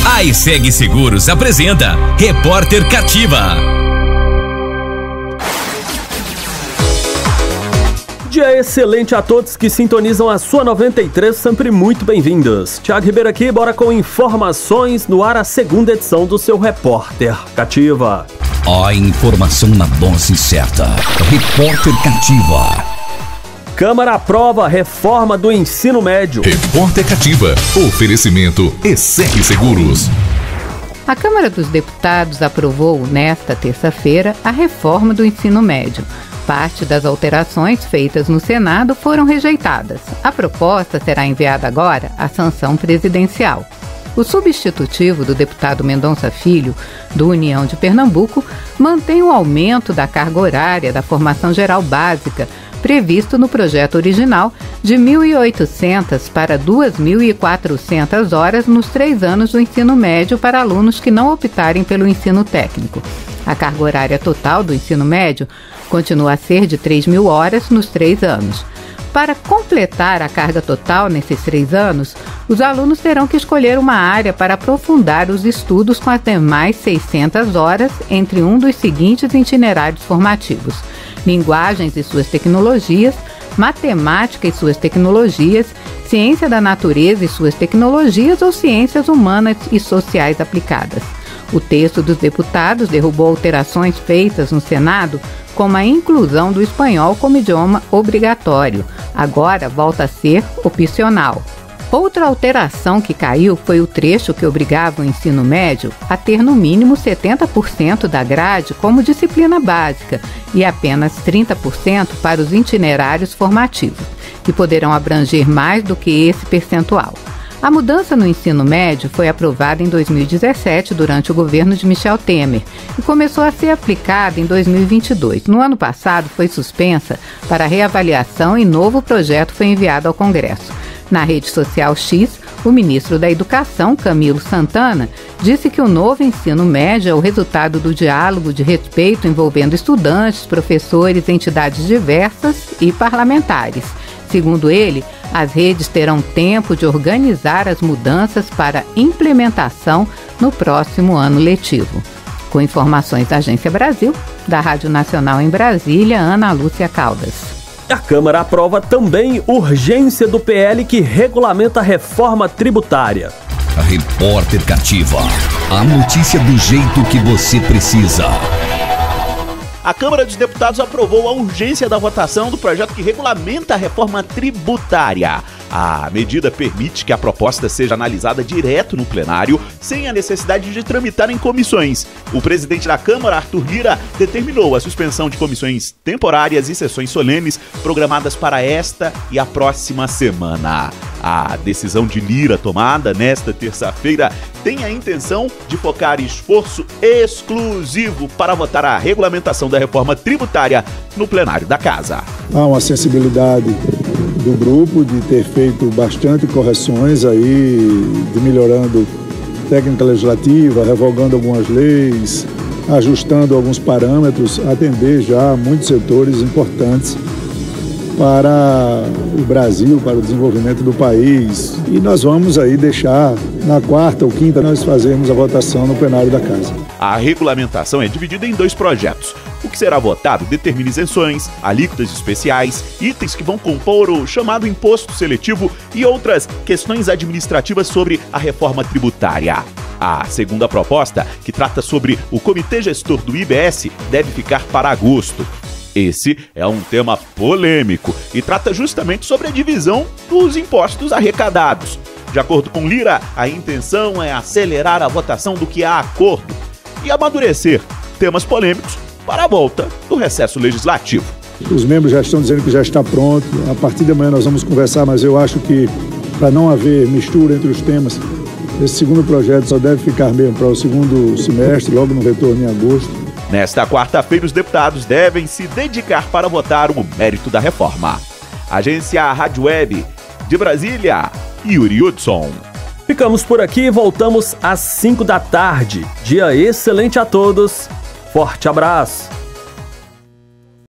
A ESEG Seguros apresenta Repórter Cativa. Dia excelente a todos que sintonizam a sua 93, sempre muito bem-vindos. Thiago Ribeiro aqui, bora com informações no ar, a segunda edição do seu Repórter Cativa. A informação na dose certa. Repórter Cativa. Câmara aprova a reforma do ensino médio. Repórter Cativa. Oferecimento ESEG Seguros. A Câmara dos Deputados aprovou, nesta terça-feira, a reforma do ensino médio. Parte das alterações feitas no Senado foram rejeitadas. A proposta será enviada agora à sanção presidencial. O substitutivo do deputado Mendonça Filho, do União de Pernambuco, mantém o aumento da carga horária da formação geral básica, previsto no projeto original, de 1.800 para 2.400 horas nos 3 anos do ensino médio para alunos que não optarem pelo ensino técnico. A carga horária total do ensino médio continua a ser de 3.000 horas nos 3 anos. Para completar a carga total nesses 3 anos, os alunos terão que escolher uma área para aprofundar os estudos com as demais 600 horas entre um dos seguintes itinerários formativos: linguagens e suas tecnologias, matemática e suas tecnologias, ciência da natureza e suas tecnologias ou ciências humanas e sociais aplicadas. O texto dos deputados derrubou alterações feitas no Senado, como a inclusão do espanhol como idioma obrigatório. Agora volta a ser opcional. Outra alteração que caiu foi o trecho que obrigava o ensino médio a ter no mínimo 70% da grade como disciplina básica e apenas 30% para os itinerários formativos, que poderão abranger mais do que esse percentual. A mudança no ensino médio foi aprovada em 2017 durante o governo de Michel Temer e começou a ser aplicada em 2022. No ano passado foi suspensa para reavaliação e novo projeto foi enviado ao Congresso. Na rede social X, o ministro da Educação, Camilo Santana, disse que o novo ensino médio é o resultado do diálogo de respeito envolvendo estudantes, professores, entidades diversas e parlamentares. Segundo ele, as redes terão tempo de organizar as mudanças para implementação no próximo ano letivo. Com informações da Agência Brasil, da Rádio Nacional em Brasília, Ana Lúcia Caldas. A Câmara aprova também urgência do PL que regulamenta a reforma tributária. A Repórter Cativa. A notícia do jeito que você precisa. A Câmara dos Deputados aprovou a urgência da votação do projeto que regulamenta a reforma tributária. A medida permite que a proposta seja analisada direto no plenário, sem a necessidade de tramitar em comissões. O presidente da Câmara, Arthur Lira, determinou a suspensão de comissões temporárias e sessões solenes programadas para esta e a próxima semana. A decisão de Lira, tomada nesta terça-feira, tem a intenção de focar esforço exclusivo para votar a regulamentação da reforma tributária no plenário da Casa. Há uma sensibilidade do grupo de ter feito bastante correções aí, de melhorando técnica legislativa, revogando algumas leis, ajustando alguns parâmetros, atender já muitos setores importantes para o Brasil, para o desenvolvimento do país. E nós vamos aí deixar na quarta ou quinta nós fazermos a votação no plenário da Casa. A regulamentação é dividida em 2 projetos. O que será votado determina isenções, alíquotas especiais, itens que vão compor o chamado imposto seletivo e outras questões administrativas sobre a reforma tributária. A segunda proposta, que trata sobre o Comitê Gestor do IBS, deve ficar para agosto. Esse é um tema polêmico e trata justamente sobre a divisão dos impostos arrecadados. De acordo com Lira, a intenção é acelerar a votação do que há acordo e amadurecer temas polêmicos para a volta do recesso legislativo. Os membros já estão dizendo que já está pronto. A partir de amanhã nós vamos conversar, mas eu acho que para não haver mistura entre os temas, esse segundo projeto só deve ficar mesmo para o segundo semestre, logo no retorno em agosto. Nesta quarta-feira, os deputados devem se dedicar para votar o mérito da reforma. Agência Rádio Web de Brasília, Yuri Hudson. Ficamos por aqui e voltamos às 5 da tarde. Dia excelente a todos. Forte abraço.